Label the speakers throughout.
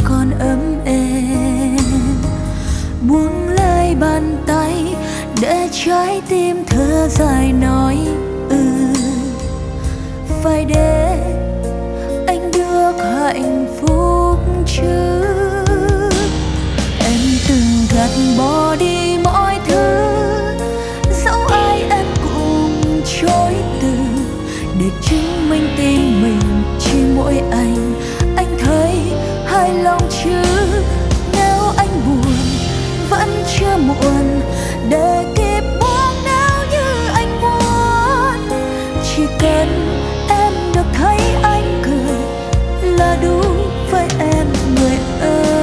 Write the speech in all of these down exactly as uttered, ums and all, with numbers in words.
Speaker 1: còn ấm êm. Buông lơi bàn tay để trái tim thở dài nói ừ. Phải để anh được hạnh phúc chứ. Em từng gạt bỏ đi mọi thứ, dẫu ai em cũng chối từ, để chứng minh tim mình chỉ mỗi anh. Anh thấy hài lòng chứ? Nếu anh buồn vẫn chưa muộn để kịp buông nếu như anh muốn. Chỉ cần em được thấy anh cười là đủ với em người ơi.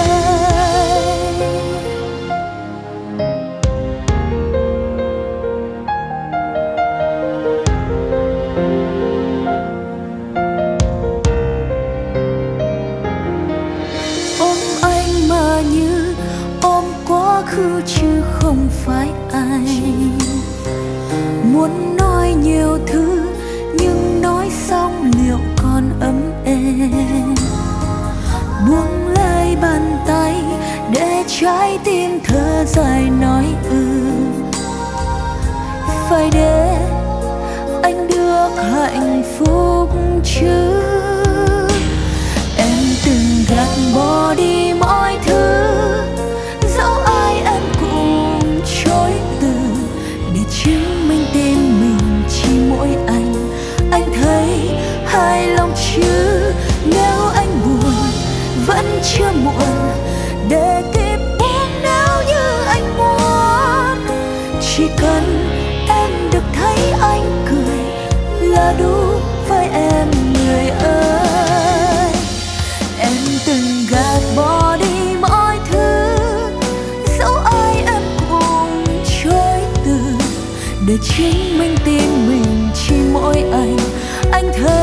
Speaker 1: Ôm anh mà như ôm quá khứ chứ không phải anh. Muốn nói nhiều thứ nhưng nói xong liệu còn ấm êm. Buông lơi bàn tay để trái tim thở dài nói ừ. Phải để anh được hạnh phúc chứ. Em từng gạt bỏ đi mọi thứ, dẫu ai em cũng chối từ, để chứng minh tim mình chỉ mỗi anh. Anh thấy hài lòng chứ? Nếu anh buồn vẫn chưa muộn để kịp buông nếu như anh muốn. Chỉ cần em được thấy anh cười là đủ với em người ơi. Em từng gạt bỏ đi mọi thứ, dẫu ai em cũng chối từ, để chứng minh tim mình chỉ mỗi anh. Anh thấy